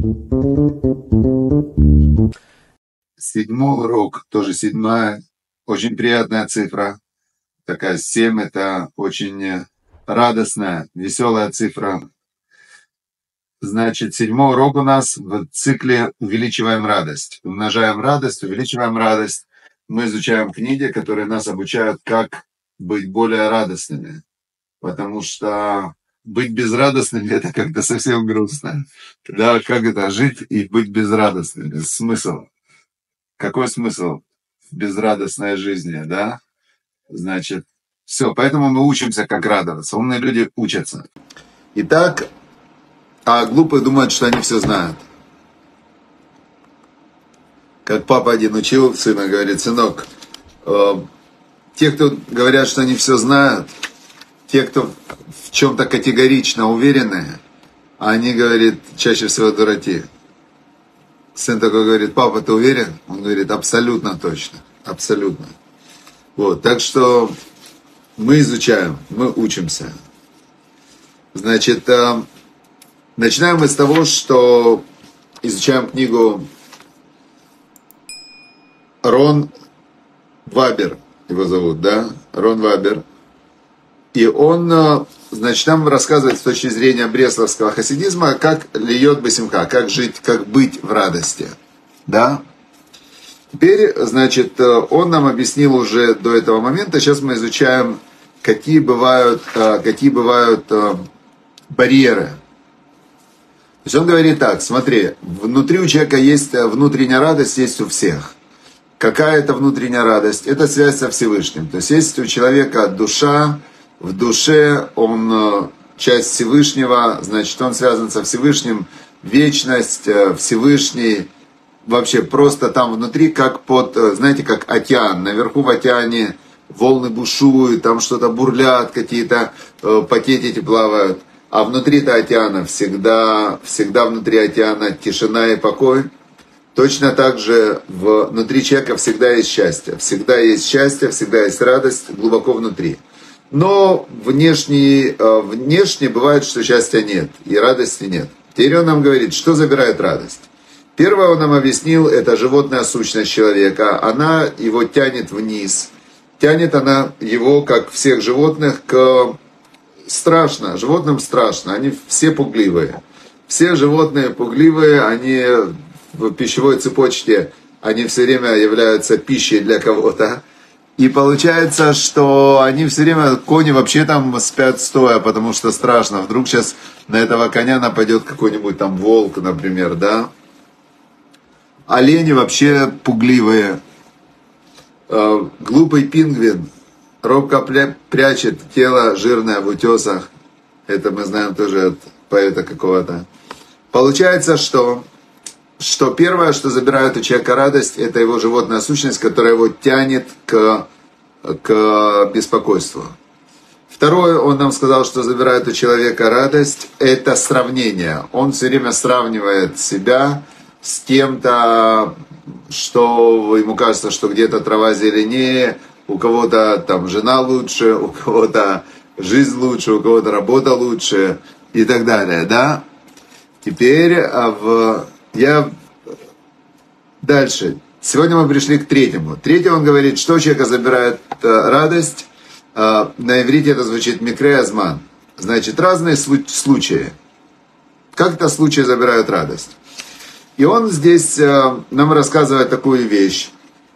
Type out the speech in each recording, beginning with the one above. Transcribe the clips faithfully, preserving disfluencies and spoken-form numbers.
Седьмой урок, тоже седьмая, очень приятная цифра. Такая семь, это очень радостная, веселая цифра. Значит, седьмой урок у нас в цикле «Увеличиваем радость». Умножаем радость, увеличиваем радость. Мы изучаем книги, которые нас обучают, как быть более радостными. Потому что быть безрадостными – это как-то совсем грустно. Да, как это, жить и быть безрадостными? Смысл? Какой смысл в безрадостной жизни, да? Значит, все, поэтому мы учимся, как радоваться. Умные люди учатся. Итак, а глупые думают, что они все знают. Как папа один учил сына, говорит: сынок, э, те, кто говорят, что они все знают, те, кто в чем-то категорично уверены, они, говорит, чаще всего дураки. Сын такой говорит: папа, ты уверен? Он говорит: абсолютно точно, абсолютно. Вот, так что мы изучаем, мы учимся. Значит, э, начинаем мы с того, что изучаем книгу Рон Вабер, его зовут, да? Рон Вабер. И он, значит, нам рассказывает с точки зрения бресловского хасидизма, как льет басимха, как жить, как быть в радости. Да? Теперь, значит, он нам объяснил уже до этого момента. Сейчас мы изучаем, какие бывают, какие бывают барьеры. То есть он говорит так: смотри, внутри у человека есть внутренняя радость, есть у всех. Какая это внутренняя радость? Это связь со Всевышним. То есть есть у человека душа, в душе он часть Всевышнего, значит, он связан со Всевышним, вечность, Всевышний, вообще просто там внутри, как под, знаете, как океан. Наверху в океане волны бушуют, там что-то бурлят, какие-то пакетики плавают. А внутри-то океана всегда, всегда внутри океана тишина и покой. Точно так же внутри человека всегда есть счастье. Всегда есть счастье, всегда есть радость глубоко внутри. Но внешне, внешне бывает, что счастья нет и радости нет. Теперь он нам говорит, что забирает радость. Первое, он нам объяснил, это животная сущность человека. Она его тянет вниз. Тянет она его, как всех животных, к... страшно. Животным страшно. Они все пугливые. Все животные пугливые, они в пищевой цепочке, они все время являются пищей для кого-то. И получается, что они все время, кони вообще там спят стоя, потому что страшно. Вдруг сейчас на этого коня нападет какой-нибудь там волк, например, да? Олени вообще пугливые. Глупый пингвин робко прячет тело жирное в утесах. Это мы знаем тоже от поэта какого-то. Получается, что... что первое, что забирает у человека радость, это его животная сущность, которая его тянет к, к беспокойству. Второе, он нам сказал, что забирает у человека радость, это сравнение. Он все время сравнивает себя с кем-то, что ему кажется, что где-то трава зеленее, у кого-то там жена лучше, у кого-то жизнь лучше, у кого-то работа лучше и так далее, да? Теперь в... Я дальше. Сегодня мы пришли к третьему. Третий, он говорит, что у человека забирает радость. На иврите это звучит микре азман. Значит, разные случаи. Как это случаи забирают радость? И он здесь нам рассказывает такую вещь,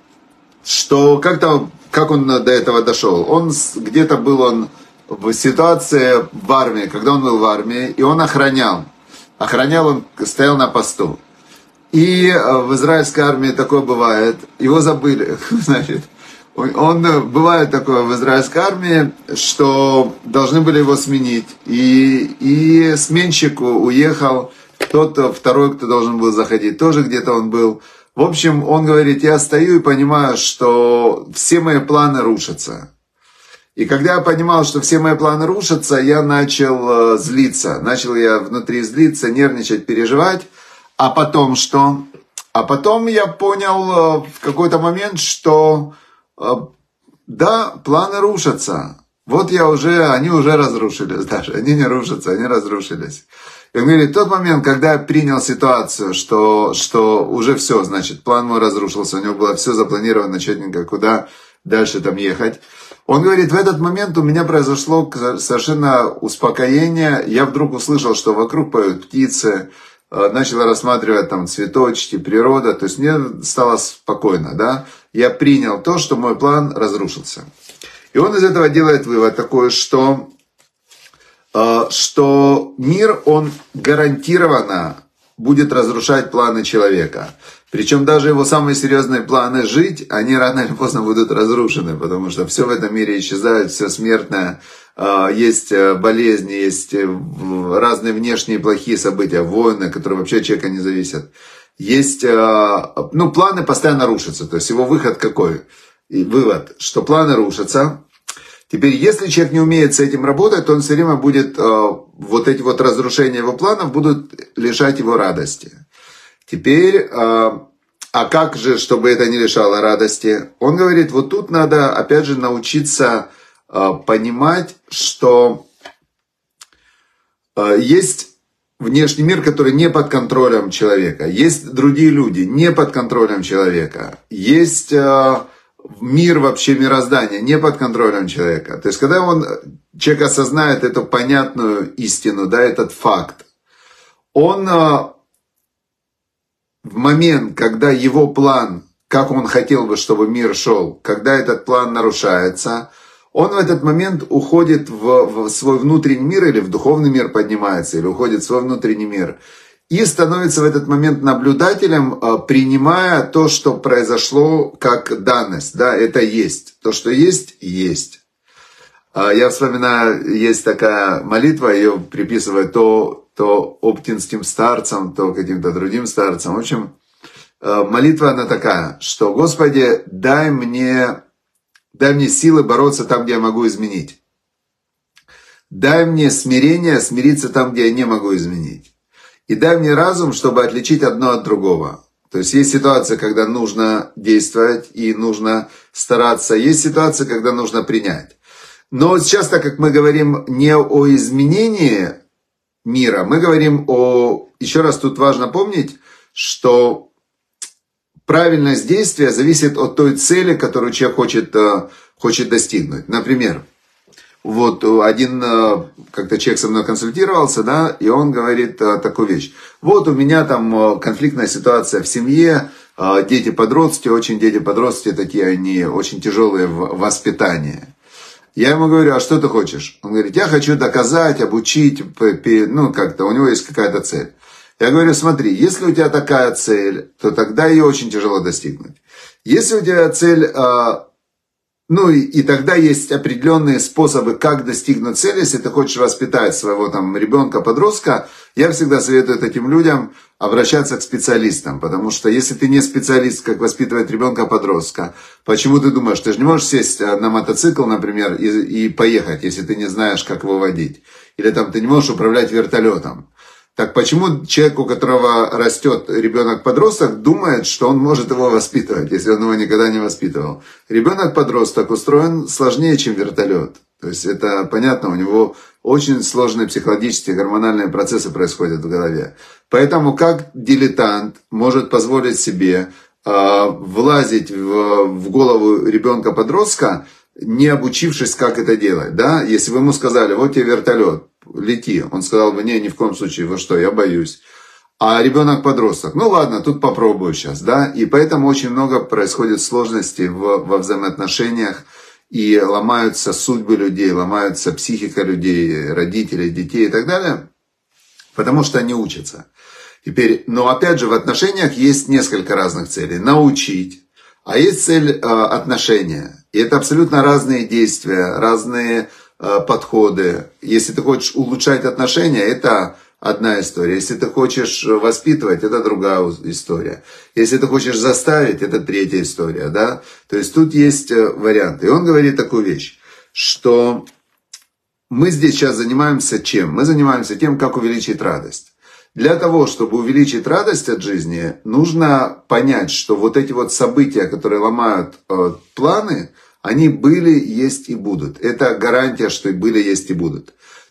что как-то, как он до этого дошел. Он где-то был он в ситуации в армии, когда он был в армии, и он охранял. Охранял, он стоял на посту. И в израильской армии такое бывает. Его забыли. Значит, он, бывает такое в израильской армии, что должны были его сменить. И, и сменщику уехал тот второй, кто должен был заходить. Тоже где-то он был. В общем, он говорит, я стою и понимаю, что все мои планы рушатся. И когда я понимал, что все мои планы рушатся, я начал злиться. Начал я внутри злиться, нервничать, переживать. А потом что? А потом я понял в какой-то момент, что да, планы рушатся. Вот я уже, они уже разрушились даже. Они не рушатся, они разрушились. И он говорит, в тот момент, когда я принял ситуацию, что, что уже все, значит, план мой разрушился, у него было все запланировано четенько, куда дальше там ехать. Он говорит, в этот момент у меня произошло совершенно успокоение. Я вдруг услышал, что вокруг поют птицы, начал рассматривать там цветочки, природа. То есть мне стало спокойно, да. Я принял то, что мой план разрушился. И он из этого делает вывод такой, что, что мир, он гарантированно будет разрушать планы человека. Причем даже его самые серьезные планы жить, они рано или поздно будут разрушены, потому что все в этом мире исчезает, все смертное, есть болезни, есть разные внешние плохие события, войны, которые вообще от человека не зависят. Есть, ну, планы постоянно рушатся, то есть его выход какой? И вывод, что планы рушатся. Теперь, если человек не умеет с этим работать, то он все время будет, вот эти вот разрушения его планов будут лишать его радости. Теперь, а как же, чтобы это не лишало радости? Он говорит, вот тут надо, опять же, научиться понимать, что есть внешний мир, который не под контролем человека. Есть другие люди, не под контролем человека. Есть мир вообще, мироздание, не под контролем человека. То есть, когда он, человек осознает эту понятную истину, да, этот факт, он в момент, когда его план, как он хотел бы, чтобы мир шел, когда этот план нарушается, он в этот момент уходит в, в свой внутренний мир или в духовный мир поднимается, или уходит в свой внутренний мир. И становится в этот момент наблюдателем, принимая то, что произошло как данность. Да, это есть. То, что есть, есть. Я вспоминаю, есть такая молитва, ее приписывают то, то оптинским старцам, то каким-то другим старцам. В общем, молитва она такая, что «Господи, дай мне, дай мне силы бороться там, где я могу изменить. Дай мне смирение смириться там, где я не могу изменить. И дай мне разум, чтобы отличить одно от другого». То есть есть ситуация, когда нужно действовать и нужно стараться. Есть ситуация, когда нужно принять. Но сейчас, так как мы говорим не о изменении мира, мы говорим о... Еще раз тут важно помнить, что правильность действия зависит от той цели, которую человек хочет, хочет достигнуть. Например, вот один как-то человек со мной консультировался, да, и он говорит такую вещь. Вот у меня там конфликтная ситуация в семье, дети-подростки, очень дети-подростки такие, они очень тяжелые в воспитании. Я ему говорю, а что ты хочешь? Он говорит, я хочу доказать, обучить, ну как-то, у него есть какая-то цель. Я говорю, смотри, если у тебя такая цель, то тогда ее очень тяжело достигнуть. Если у тебя цель, ну и, и тогда есть определенные способы, как достигнуть цели, если ты хочешь воспитать своего там ребенка-подростка, я всегда советую таким людям обращаться к специалистам, потому что если ты не специалист, как воспитывать ребенка-подростка, почему ты думаешь, ты же не можешь сесть на мотоцикл, например, и, и поехать, если ты не знаешь, как его водить, или там ты не можешь управлять вертолетом. Так почему человек, у которого растет ребенок-подросток, думает, что он может его воспитывать, если он его никогда не воспитывал? Ребенок-подросток устроен сложнее, чем вертолет. То есть это понятно, у него очень сложные психологические, гормональные процессы происходят в голове. Поэтому как дилетант может позволить себе э, влазить в, в голову ребенка-подростка, не обучившись, как это делать? Да? Если бы ему сказали, вот тебе вертолет, лети. Он сказал бы, не, ни в коем случае, вы что, я боюсь. А ребенок-подросток, ну ладно, тут попробую сейчас, да. И поэтому очень много происходит сложностей в, во взаимоотношениях, и ломаются судьбы людей, ломаются психика людей, родителей, детей и так далее, потому что они учатся. Теперь, но опять же, в отношениях есть несколько разных целей. Научить, а есть цель э, отношения. И это абсолютно разные действия, разные подходы. Если ты хочешь улучшать отношения, это одна история. Если ты хочешь воспитывать, это другая история. Если ты хочешь заставить, это третья история. Да? То есть тут есть варианты. И он говорит такую вещь, что мы здесь сейчас занимаемся чем? Мы занимаемся тем, как увеличить радость. Для того, чтобы увеличить радость от жизни, нужно понять, что вот эти вот события, которые ломают э, планы, они были, есть и будут. Это гарантия, что и были, есть и будут.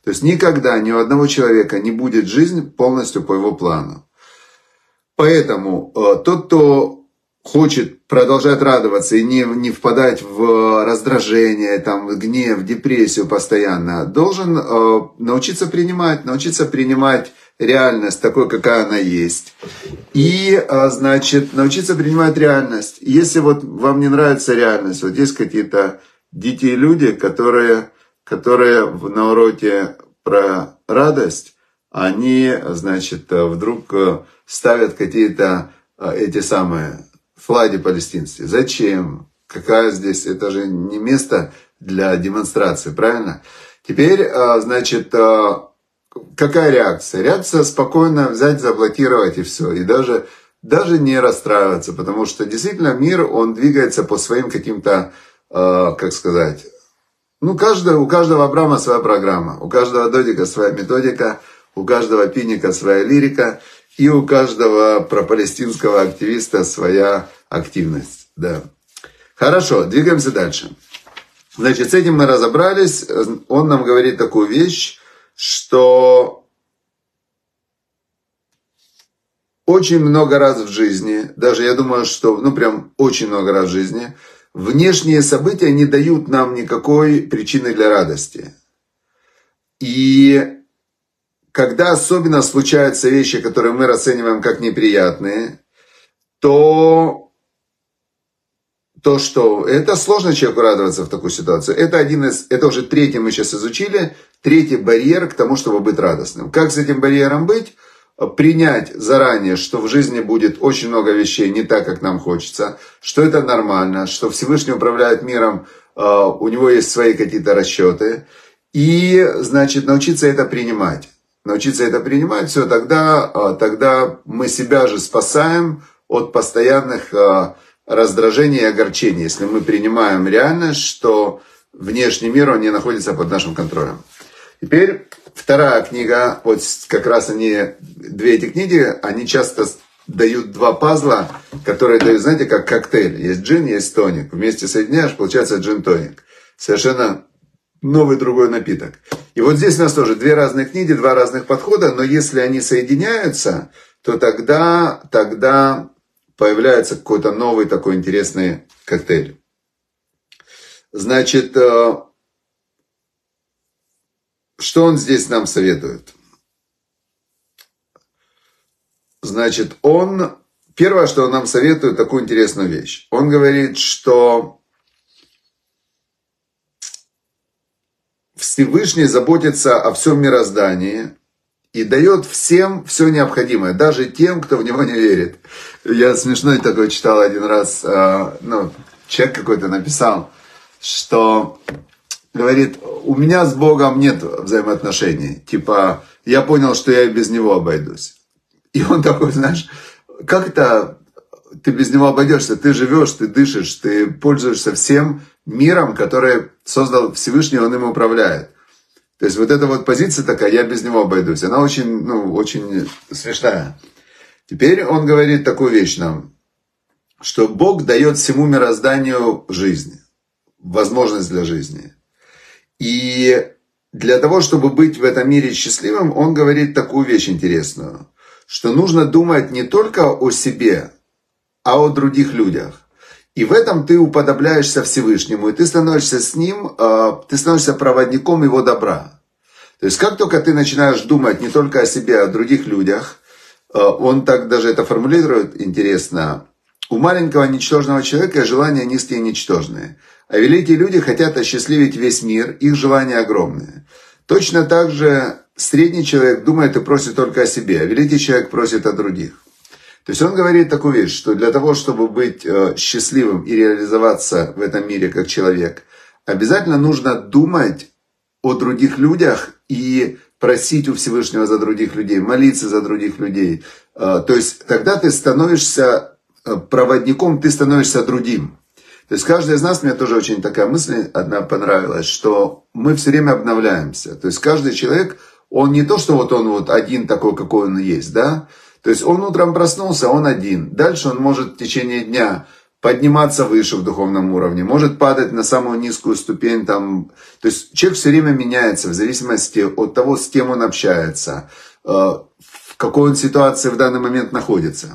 То есть никогда ни у одного человека не будет жизнь полностью по его плану. Поэтому э, тот, кто хочет продолжать радоваться и не, не впадать в раздражение, там, в гнев, депрессию постоянно, должен э, научиться принимать, научиться принимать реальность такой, какая она есть. И, э, значит, научиться принимать реальность. Если вот вам не нравится реальность, вот есть какие-то дикие люди, которые, которые на уроке про радость, они, значит, вдруг ставят какие-то эти самые флаги палестинские. Зачем? Какая здесь? Это же не место для демонстрации, правильно? Теперь, значит, какая реакция? Реакция спокойно взять, заблокировать и все. И даже, даже не расстраиваться, потому что действительно мир, он двигается по своим каким-то, как сказать, ну, каждый, у каждого Абрама своя программа, у каждого Додика своя методика, у каждого Пинника своя лирика, и у каждого пропалестинского активиста своя активность. Да. Хорошо, двигаемся дальше. Значит, с этим мы разобрались. Он нам говорит такую вещь, что очень много раз в жизни, даже я думаю, что, ну, прям очень много раз в жизни, внешние события не дают нам никакой причины для радости. И когда особенно случаются вещи, которые мы расцениваем как неприятные, то, то что? Это сложно человеку радоваться в такую ситуацию. Это один из, это уже третий мы сейчас изучили, третий барьер к тому, чтобы быть радостным. Как с этим барьером быть? Принять заранее, что в жизни будет очень много вещей не так, как нам хочется, что это нормально, что Всевышний управляет миром, у него есть свои какие-то расчеты, и, значит, научиться это принимать. Научиться это принимать, все, тогда, тогда мы себя же спасаем от постоянных раздражений и огорчений, если мы принимаем реальность, что внешний мир, он не находится под нашим контролем. Теперь вторая книга, вот как раз они, две эти книги, они часто дают два пазла, которые дают, знаете, как коктейль. Есть джин, есть тоник. Вместе соединяешь, получается джин-тоник. Совершенно новый другой напиток. И вот здесь у нас тоже две разные книги, два разных подхода, но если они соединяются, то тогда, тогда появляется какой-то новый такой интересный коктейль. Значит, что он здесь нам советует? Значит, он, первое, что он нам советует, такую интересную вещь. Он говорит, что Всевышний заботится о всем мироздании и дает всем все необходимое, даже тем, кто в него не верит. Я смешной такой читал один раз, ну, человек какой-то написал, что говорит, у меня с Богом нет взаимоотношений. Типа, я понял, что я и без него обойдусь. И он такой, знаешь, как это ты без него обойдешься? Ты живешь, ты дышишь, ты пользуешься всем миром, который создал Всевышний, он им управляет. То есть вот эта вот позиция такая, я без него обойдусь, она очень, ну, очень смешная. Теперь он говорит такую вещь нам, что Бог дает всему мирозданию жизнь, возможность для жизни. И для того, чтобы быть в этом мире счастливым, он говорит такую вещь интересную, что нужно думать не только о себе, а о других людях. И в этом ты уподобляешься Всевышнему, и ты становишься с ним, ты становишься проводником его добра. То есть как только ты начинаешь думать не только о себе, а о других людях, он так даже это формулирует интересно, у маленького ничтожного человека желания низкие и ничтожные. А великие люди хотят осчастливить весь мир, их желания огромные. Точно так же средний человек думает и просит только о себе, а великий человек просит о других. То есть он говорит такую вещь, что для того, чтобы быть счастливым и реализоваться в этом мире как человек, обязательно нужно думать о других людях и просить у Всевышнего за других людей, молиться за других людей. То есть тогда ты становишься проводником, ты становишься другим. То есть каждый из нас, мне тоже очень такая мысль одна понравилась, что мы все время обновляемся. То есть каждый человек, он не то, что вот он вот один такой, какой он есть, да? То есть он утром проснулся, он один. Дальше он может в течение дня подниматься выше в духовном уровне, может падать на самую низкую ступень. Там. То есть человек все время меняется в зависимости от того, с кем он общается, в какой он ситуации в данный момент находится.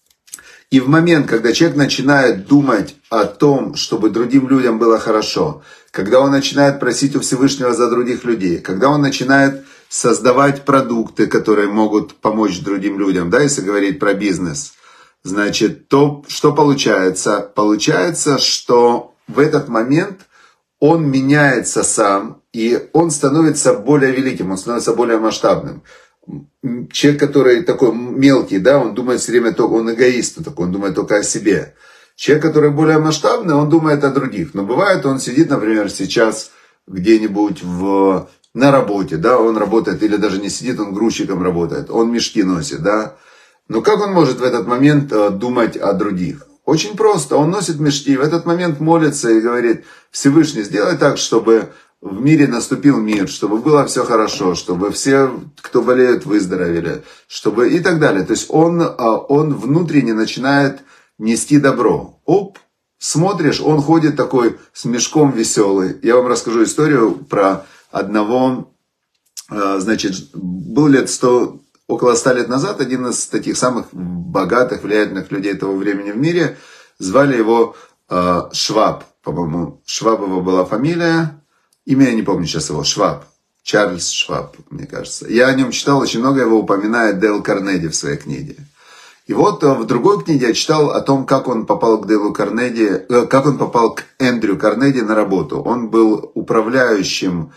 И в момент, когда человек начинает думать о том, чтобы другим людям было хорошо, когда он начинает просить у Всевышнего за других людей, когда он начинает создавать продукты, которые могут помочь другим людям, да, если говорить про бизнес, значит, то что получается? Получается, что в этот момент он меняется сам, и он становится более великим, он становится более масштабным. Человек, который такой мелкий, да, он думает все время только, он эгоист, такой, он думает только о себе. Человек, который более масштабный, он думает о других. Но бывает, он сидит, например, сейчас где-нибудь в, на работе, да, он работает, или даже не сидит, он грузчиком работает, он мешки носит, да. Но как он может в этот момент думать о других? Очень просто, он носит мешки, в этот момент молится и говорит: Всевышний, сделай так, чтобы в мире наступил мир, чтобы было все хорошо, чтобы все, кто болеют, выздоровели, чтобы и так далее. То есть он, он внутренне начинает нести добро. Оп, смотришь, он ходит такой с мешком веселый. Я вам расскажу историю про одного, значит, был лет сто, около ста лет назад, один из таких самых богатых, влиятельных людей того времени в мире, звали его Шваб, по-моему, Швабова была фамилия. Имя я не помню сейчас его, Шваб, Чарльз Шваб, мне кажется. Я о нем читал, очень много его упоминает Дейл Карнеги в своей книге. И вот в другой книге я читал о том, как он попал к Дейлу Карнеги, как он попал к Эндрю Карнеги на работу. Он был управляющим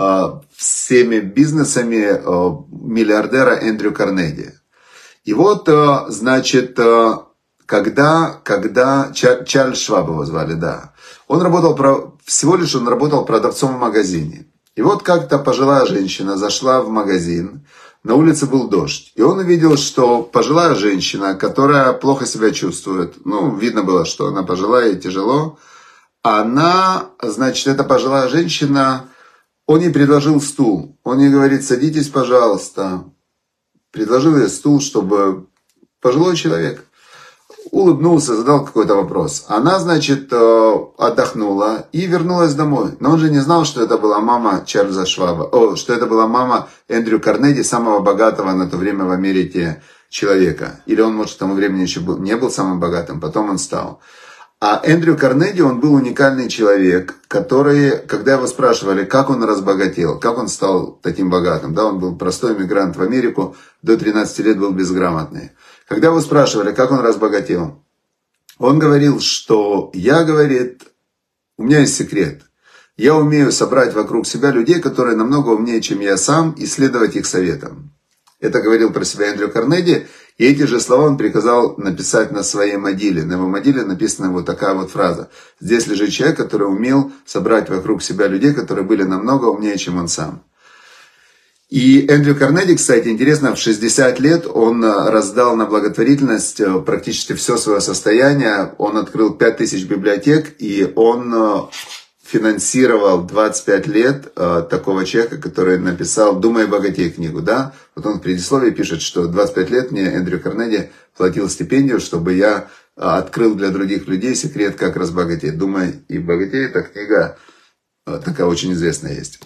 всеми бизнесами миллиардера Эндрю Карнеги. И вот, значит, когда, когда Чарльз Шваб его звали, да, он работал, всего лишь он работал продавцом в магазине. И вот как-то пожилая женщина зашла в магазин, на улице был дождь, и он увидел, что пожилая женщина, которая плохо себя чувствует, ну, видно было, что она пожилая и тяжело, она, значит, эта пожилая женщина, он ей предложил стул, он ей говорит: садитесь, пожалуйста, предложил ей стул, чтобы пожилой человек. Улыбнулся, задал какой-то вопрос. Она, значит, отдохнула и вернулась домой. Но он же не знал, что это была мама Чарльза Шваба, о, что это была мама Эндрю Карнеги, самого богатого на то время в Америке человека. Или он, может, к тому времени еще был, не был самым богатым, потом он стал. А Эндрю Карнеги, он был уникальный человек, который, когда его спрашивали, как он разбогател, как он стал таким богатым, да, он был простой иммигрант в Америку, до тринадцати лет был безграмотный. Когда его спрашивали, как он разбогател, он говорил, что я, говорит, у меня есть секрет. Я умею собрать вокруг себя людей, которые намного умнее, чем я сам, и следовать их советам. Это говорил про себя Эндрю Карнеги, и эти же слова он приказал написать на своей могиле. На его могиле написана вот такая вот фраза. Здесь лежит человек, который умел собрать вокруг себя людей, которые были намного умнее, чем он сам. И Эндрю Карнеги, кстати, интересно, в шестьдесят лет он раздал на благотворительность практически все свое состояние. Он открыл пять тысяч библиотек, и он финансировал двадцать пять лет такого человека, который написал «Думай, богатей» книгу. Да? Вот он в предисловии пишет, что двадцать пять лет мне Эндрю Карнеги платил стипендию, чтобы я открыл для других людей секрет, как разбогатеть. «Думай и богатей» — это книга такая очень известная есть.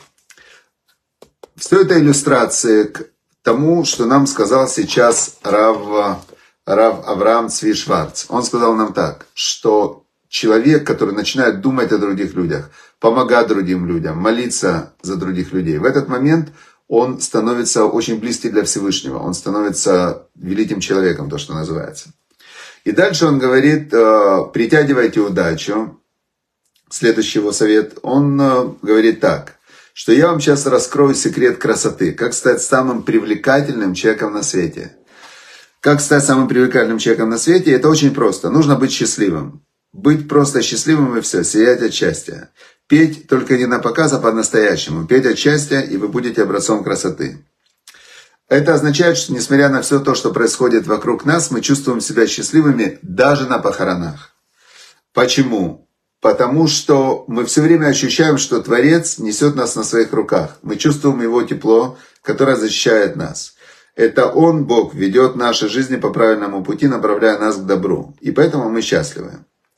Все это иллюстрации к тому, что нам сказал сейчас Рав, Рав Авраам Цви Шварц. Он сказал нам так, что человек, который начинает думать о других людях, помогать другим людям, молиться за других людей, в этот момент он становится очень близким для Всевышнего, он становится великим человеком, то, что называется. И дальше он говорит: притягивайте удачу. Следующий его совет, он говорит так, что я вам сейчас раскрою секрет красоты, как стать самым привлекательным человеком на свете. Как стать самым привлекательным человеком на свете? Это очень просто. Нужно быть счастливым. Быть просто счастливым и все, сиять от счастья. Петь только не на показ, а по-настоящему. Петь от счастья, и вы будете образцом красоты. Это означает, что несмотря на все то, что происходит вокруг нас, мы чувствуем себя счастливыми даже на похоронах. Почему? Потому что мы все время ощущаем, что Творец несет нас на своих руках. Мы чувствуем Его тепло, которое защищает нас. Это Он, Бог, ведет наши жизни по правильному пути, направляя нас к добру. И поэтому мы счастливы.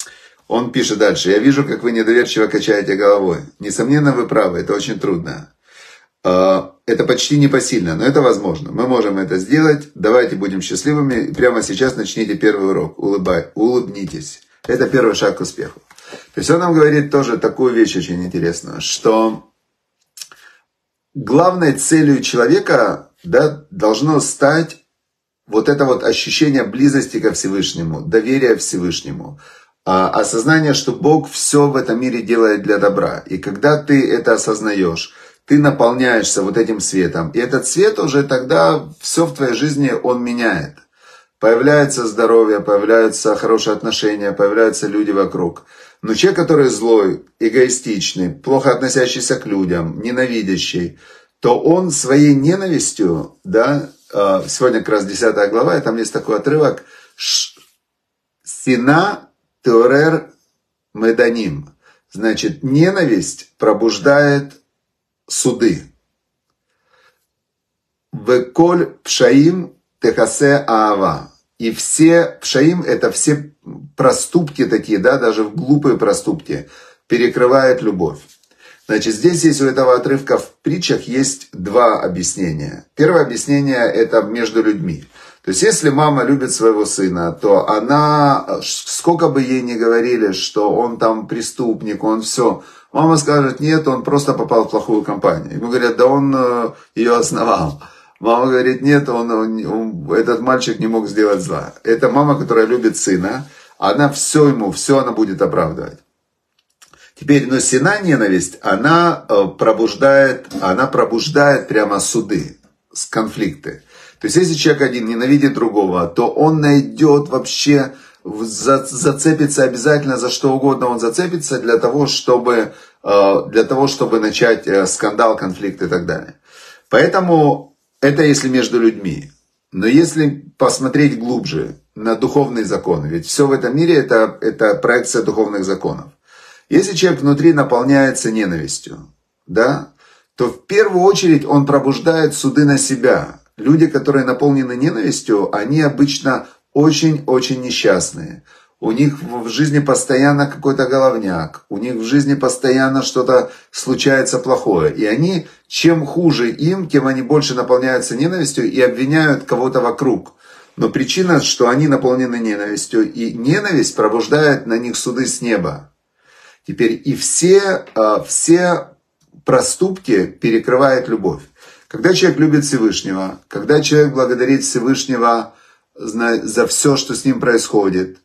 Он пишет дальше. Я вижу, как вы недоверчиво качаете головой. Несомненно, вы правы, это очень трудно. Это почти непосильно, но это возможно. Мы можем это сделать. Давайте будем счастливыми. Прямо сейчас начните первый урок. Улыбай, улыбнитесь. Это первый шаг к успеху. То есть он нам говорит тоже такую вещь очень интересную, что главной целью человека, да, должно стать вот это вот ощущение близости ко Всевышнему, доверия Всевышнему, осознание, что Бог все в этом мире делает для добра. И когда ты это осознаешь, ты наполняешься вот этим светом. И этот свет уже тогда все в твоей жизни он меняет. Появляется здоровье, появляются хорошие отношения, появляются люди вокруг. Но человек, который злой, эгоистичный, плохо относящийся к людям, ненавидящий, то он своей ненавистью, да, сегодня как раз десятая глава, и там есть такой отрывок, «Сина теорер меданим». Значит, ненависть пробуждает суды. «Веколь пшаим техасе аава». И все пшаим, это все проступки такие, да, даже глупые проступки, перекрывает любовь. Значит, здесь есть у этого отрывка в притчах есть два объяснения. Первое объяснение это между людьми. То есть, если мама любит своего сына, то она, сколько бы ей ни говорили, что он там преступник, он все, мама скажет, нет, он просто попал в плохую компанию. Ему говорят, да он ее основал. Мама говорит, нет, он, он, он, этот мальчик не мог сделать зла. Это мама, которая любит сына, она все ему, все она будет оправдывать. Теперь, но сина ненависть, она пробуждает, она пробуждает прямо суды, конфликты. То есть, если человек один ненавидит другого, то он найдет вообще, зацепится обязательно за что угодно, он зацепится для того, чтобы, для того, чтобы начать скандал, конфликт и так далее. Поэтому это если между людьми. Но если посмотреть глубже на духовные законы, ведь все в этом мире это, это проекция духовных законов. Если человек внутри наполняется ненавистью, да, то в первую очередь он пробуждает суды на себя. Люди, которые наполнены ненавистью, они обычно очень-очень несчастные. У них в жизни постоянно какой-то головняк, у них в жизни постоянно что-то случается плохое. И они, чем хуже им, тем они больше наполняются ненавистью и обвиняют кого-то вокруг. Но причина, что они наполнены ненавистью, и ненависть пробуждает на них суды с неба. Теперь и все, все проступки перекрывает любовь. Когда человек любит Всевышнего, когда человек благодарит Всевышнего за все, что с ним происходит.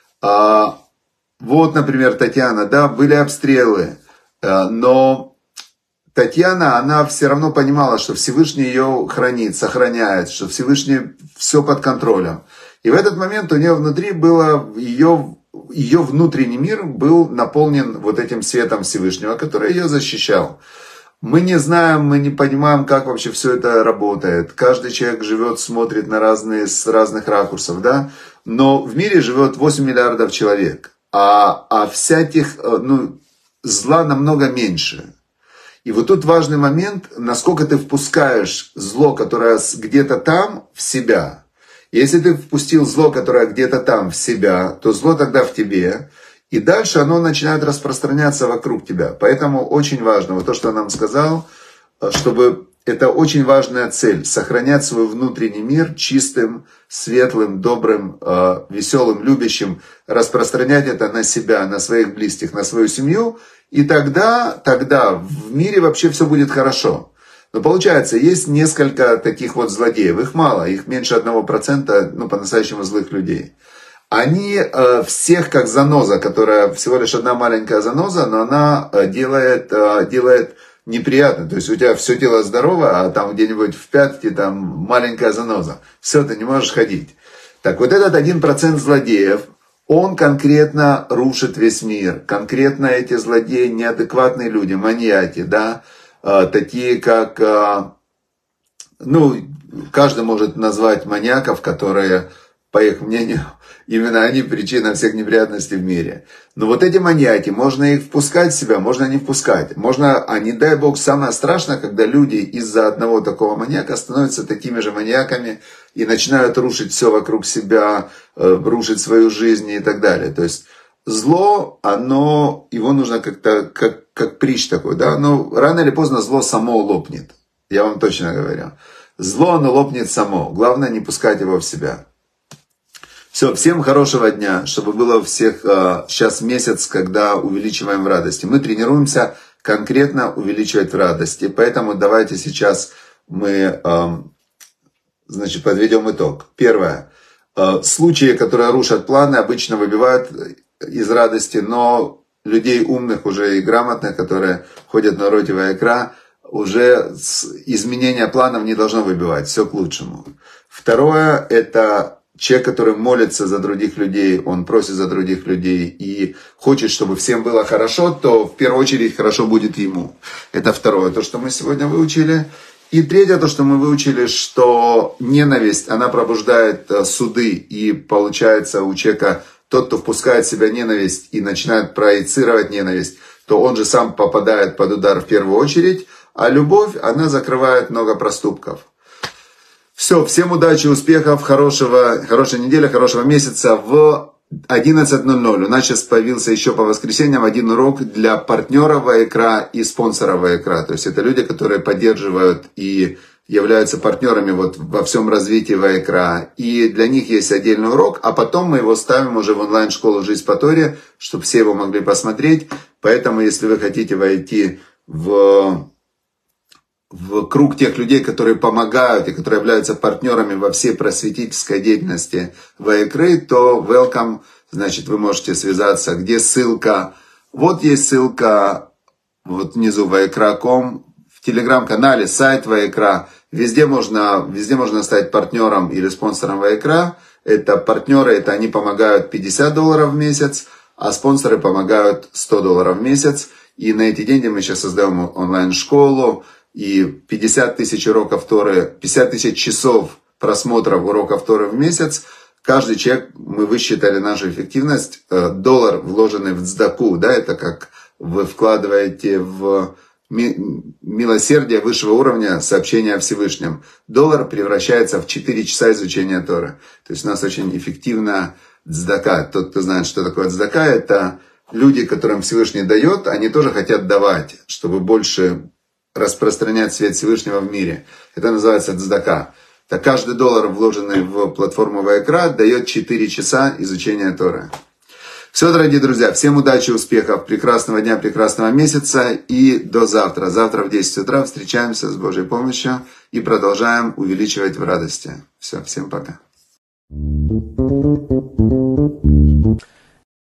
Вот, например, Татьяна, да, были обстрелы, но Татьяна, она все равно понимала, что Всевышний ее хранит, сохраняет, что Всевышний все под контролем. И в этот момент у нее внутри было ее... Ее внутренний мир был наполнен вот этим светом Всевышнего, который ее защищал. Мы не знаем, мы не понимаем, как вообще все это работает. Каждый человек живет, смотрит на разные, с разных ракурсов, да. Но в мире живет восемь миллиардов человек, а, а всяких, ну, зла намного меньше. И вот тут важный момент, насколько ты впускаешь зло, которое где-то там, в себя. Если ты впустил зло, которое где-то там в себя, то зло тогда в тебе. И дальше оно начинает распространяться вокруг тебя. Поэтому очень важно, вот то, что он нам сказал, чтобы это очень важная цель. Сохранять свой внутренний мир чистым, светлым, добрым, веселым, любящим. Распространять это на себя, на своих близких, на свою семью. И тогда, тогда в мире вообще все будет хорошо. Но получается, есть несколько таких вот злодеев, их мало, их меньше одного процента, ну, по-настоящему злых людей. Они э, всех как заноза, которая всего лишь одна маленькая заноза, но она э, делает, э, делает неприятно. То есть у тебя все тело здорово, а там где-нибудь в пятке там маленькая заноза. Все, ты не можешь ходить. Так вот этот один процент злодеев, он конкретно рушит весь мир. Конкретно эти злодеи, неадекватные люди, маньяки, да, такие как, ну, каждый может назвать маньяков, которые, по их мнению, именно они причина всех неприятностей в мире. Но вот эти маньяки, можно их впускать в себя, можно не впускать. Можно, а не дай бог, самое страшное, когда люди из-за одного такого маньяка становятся такими же маньяками и начинают рушить все вокруг себя, рушить свою жизнь и так далее. То есть зло, оно, его нужно как-то, как, как притч такой, да, но рано или поздно зло само лопнет, я вам точно говорю. Зло, оно лопнет само, главное не пускать его в себя. Все, всем хорошего дня, чтобы было у всех э, сейчас месяц, когда увеличиваем в радости. Мы тренируемся конкретно увеличивать в радости, поэтому давайте сейчас мы, э, значит, подведем итог. Первое. Э, случаи, которые рушат планы, обычно выбивают из радости, но людей умных уже и грамотных, которые ходят на уроки Ваикра, уже изменение планов не должно выбивать, все к лучшему. Второе, это человек, который молится за других людей, он просит за других людей и хочет, чтобы всем было хорошо, то в первую очередь хорошо будет ему. Это второе, то, что мы сегодня выучили. И третье, то, что мы выучили, что ненависть, она пробуждает суды, и получается у человека, тот, кто впускает в себя ненависть и начинает проецировать ненависть, то он же сам попадает под удар в первую очередь, а любовь, она закрывает много проступков. Все, всем удачи, успехов, хорошего, хорошей недели, хорошего месяца. В одиннадцать ноль ноль у нас сейчас появился еще по воскресеньям один урок для партнеров Ваикра и спонсоров Ваикра. То есть это люди, которые поддерживают и являются партнерами вот во всем развитии Ваикра. И для них есть отдельный урок, а потом мы его ставим уже в онлайн-школу «Жизнь по Торе», чтобы все его могли посмотреть. Поэтому, если вы хотите войти в... в круг тех людей, которые помогают и которые являются партнерами во всей просветительской деятельности Ваикры, то welcome, значит, вы можете связаться. Где ссылка? Вот есть ссылка вот внизу ваикра точка ком, в телеграм-канале, сайт Ваикра. Везде можно, везде можно стать партнером или спонсором Ваикра. Это партнеры, это они помогают пятьдесят долларов в месяц, а спонсоры помогают сто долларов в месяц. И на эти деньги мы сейчас создаем онлайн-школу. И пятьдесят тысяч уроков Торы, пятьдесят тысяч часов просмотров уроков Торы в месяц. Каждый человек, мы высчитали нашу эффективность, доллар, вложенный в цдаку, да, это как вы вкладываете в милосердие высшего уровня, сообщения о Всевышнем. Доллар превращается в четыре часа изучения Торы. То есть у нас очень эффективно цдака. Тот, кто знает, что такое цдака, это люди, которым Всевышний дает, они тоже хотят давать, чтобы больше распространять свет Всевышнего в мире. Это называется цдака. Так каждый доллар, вложенный в платформу Ваикра, дает четыре часа изучения Торы. Все, дорогие друзья, всем удачи, успехов, прекрасного дня, прекрасного месяца и до завтра. Завтра в десять утра встречаемся с Божьей помощью и продолжаем увеличивать в радости. Все, всем пока.